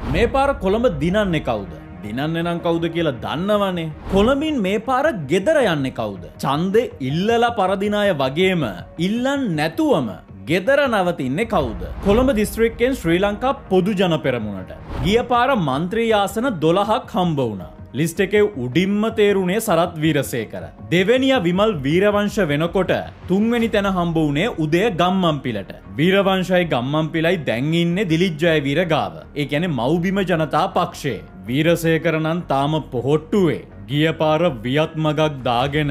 මේ පාර කොළඹ දිනන්නේ කවුද? දිනන්නේ නම් කවුද කියලා දන්නවනේ. කොළඹින් මේ පාර ගෙදර යන්නේ කවුද? ඡන්දේ ඉල්ලලා පරදින අය වගේම ඉල්ලන් නැතුවම ගෙදර නවතින්නේ කවුද? කොළඹ දිස්ත්‍රික්කයෙන් ශ්‍රී ලංකා පොදු ජන පෙරමුණට ගිය පාර මන්ත්‍රී ආසන 12ක් හම්බ වුණා. ලිස්ට් එකේ උඩින්ම තේරුණේ සරත් වීරසේකර. දෙවෙනියා විමල් වීරවංශ වෙනකොට තුන්වෙනි තැන හම්බ වුණේ උදය ගම්මන්පිලට. වීරවංශයි ගම්මන්පිලයි දැන් ඉන්නේ දිලිත් ජයවීර ගාව. ඒ කියන්නේ මව්බිම ජනතා පක්ෂයේ. වීරසේකර නම් තාම පොහොට්ටුවේ. ගිය පාර වියත් මගක් දාගෙන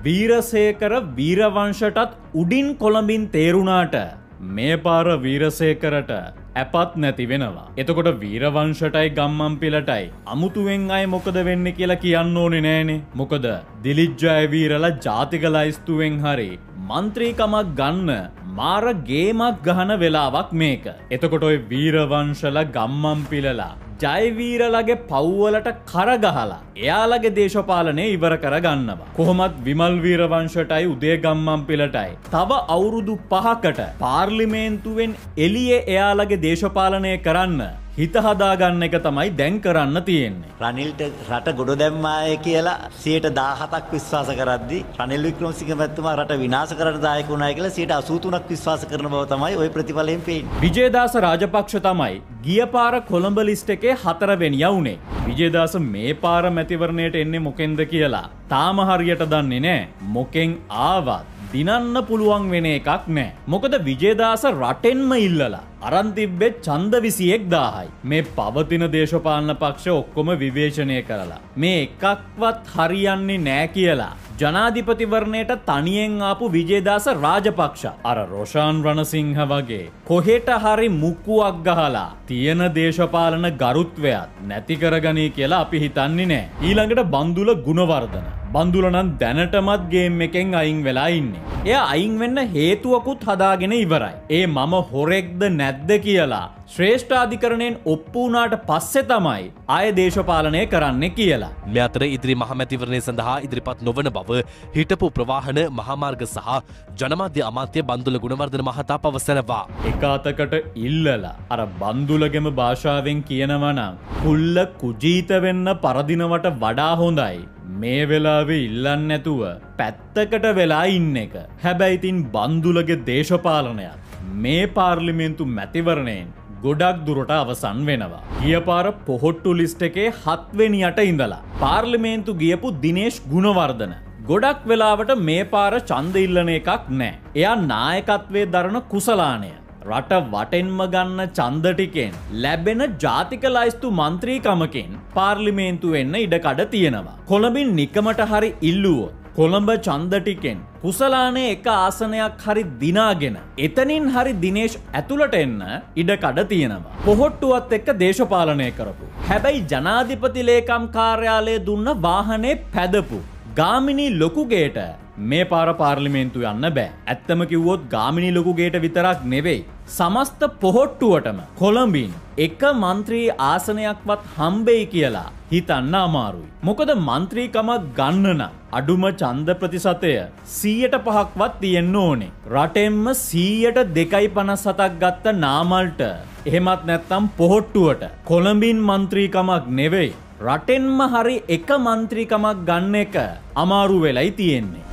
වීරසේකර වීරවංශටත් උඩින් කොළඹින් තේරුණාට මේ පාර වීරසේකරට ඇපත් නැති වෙනවා. එතකොට වීරවංශටයි ගම්මන්පිලටයි අමුතුවෙන් අය මොකද වෙන්නේ කියලා කියන්න ඕනේ නෑනේ. මොකද දිලිත් ජයවීරලා ජාතික ලයිස්තුවෙන් හරි මන්ත්‍රීකමක් ගන්න මාර ගේමක් ගහන වෙලාවක් මේක. එතකොට ඔය වීරවංශලා ගම්මන්පිලලා ජයවීරලගේ පව්වලට කරගහලා එයාලගේ දේශපාලනය ඉවර කරගන්නවා. කොහොමත් විමල් වීරවංශටයි උදය ගම්මන්පිලටයි තව අවුරුදු 5කට පාර්ලිමේන්තුවෙන් එළියේ එයාලගේ දේශපාලනය කරන්න හිත හදාගන්න එක තමයි දැන් කරන්න තියෙන්නේ. රනිල්ට රට ගොඩ දැම්මාය කියලා 17%ක් විශ්වාස කරද්දී රනිල් වික්‍රමසිංහ මැතිතුමා රට විනාශ කරන්න දායක වුණායි කියලා 83%ක් විශ්වාස කරන බව තමයි ওই ප්‍රතිඵලයෙන් පේන්නේ. විජේදාස රාජපක්ෂ තමයි ගිය පාර කොළඹ ලිස්ට් එකේ 4 වෙනියා වුණේ. විජේදාස මේ පාර මැතිවරණයට එන්නේ මොකෙන්ද කියලා තාම හරියට දන්නේ නැහැ. මොකෙන් ආවත් දිනන්න පුළුවන් වෙන එකක් නෑ. මොකද විජේදාස රටෙන්ම ඉල්ලලා අරන් තිබ්බේ ඡන්ද 21000යි. මේ පවතින දේශපාලන පක්ෂ ඔක්කොම විවේචනය කරලා මේ එකක්වත් හරියන්නේ නෑ කියලා ජනාධිපතිවරණයට තනියෙන් ආපු විජේදාස රාජපක්ෂ අර රොෂාන් රණසිංහ වගේ කොහෙට හරි මුක්කුවක් ගහලා තියෙන දේශපාලන ගරුත්වයත් නැති කරගනී කියලා අපි හිතන්නේ නෑ. ඊළඟට බන්දුල ගුණවර්ධන. බන්දුල නම් දැනටමත් ගේම් එකෙන් අයින් වෙලා ඉන්නේ. එයා අයින් වෙන්න හේතුවකුත් හදාගෙන ඉවරයි. ඒ මම හොරෙක්ද නැද්ද කියලා ශ්‍රේෂ්ඨාධිකරණයෙන් ඔප්පු වුණාට පස්සේ තමයි ආය දේශපාලනය කරන්න කියලා. මේ අතර ඉදිරි මහමැතිවරණය සඳහා ඉදිරිපත් නොවන බව හිටපු ප්‍රවාහන මහාමාර්ග සහ ජනමාධ්‍ය අමාත්‍ය බන්දුල ගුණවර්ධන මහතා පවසනවා. එක අතකට ඉල්ලලා අර බන්දුලගෙම භාෂාවෙන් කියනවා නම් කුල්ල කුජීත වෙන්න පරදිනවට වඩා හොඳයි මේ වෙලාවේ ඉල්ලන්න නැතුව පැත්තකට වෙලා ඉන්න එක. හැබැයි ඉතින් බන්දුලගේ දේශපාලනයත් මේ පාර්ලිමේන්තු මැතිවරණයෙන් ගොඩක් දුරට අවසන් වෙනවා. ගිය පාර පොහොට්ටු ලිස්ට් එකේ 7 වෙනියට ඉඳලා පාර්ලිමේන්තු ගියපු දිනේෂ් ගුණවර්ධන ගොඩක් වෙලාවට මේ පාර ඡන්ද ඉල්ලන එකක් නෑ. එයා නායකත්වයේ දරන කුසලානය රට වටෙන්ම ගන්න ඡන්ද ටිකෙන් ලැබෙන ජාතික ලයිස්තු මන්ත්‍රීකමකින් පාර්ලිමේන්තු වෙන්න ඉඩකඩ තියෙනවා. කොළඹින් නිකමට හරි ඉල්ලුවොත් කොළඹ ඡන්ද ටිකෙන් කුසලානේ එක ආසනයක් හරි දිනාගෙන එතනින් හරි දිනේෂ් ඇතුළට එන්න ඉඩකඩ තියෙනවා. පොහොට්ටුවත් එක්ක දේශපාලනය කරපු. හැබැයි ජනාධිපති ලේකම් කාර්යාලය දුන්න වාහනේ පැදපු ගාමිණී ලොකුගේට මේ පාර පාර්ලිමේන්තු යන්න බෑ. ඇත්තම කිව්වොත් ගාමිණී ලොකුගේට විතරක් නෙවෙයි සමස්ත පොහොට්ටුවටම කොළඹින් එක මන්ත්‍රී ආසනයක්වත් හම්බෙයි කියලා හිතන්න අමාරුයි. මොකද මන්ත්‍රීකමක් ගන්න නම් අඩුම ඡන්ද ප්‍රතිශතය 105ක්වත් තියෙන්න ඕනේ. රටෙන්ම 2.57ක් ගත්ත නාමල්ට එහෙමත් නැත්නම් පොහොට්ටුවට කොළඹින් මන්ත්‍රීකමක් නෙවෙයි රටෙන්ම හරි එක මන්ත්‍රීකමක් ගන්න එක අමාරු වෙලයි තියෙන්නේ.